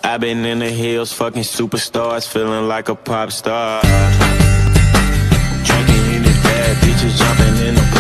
I've been in the hills, fucking superstars, feeling like a pop star. Drinking in the bad bitches, jumping in the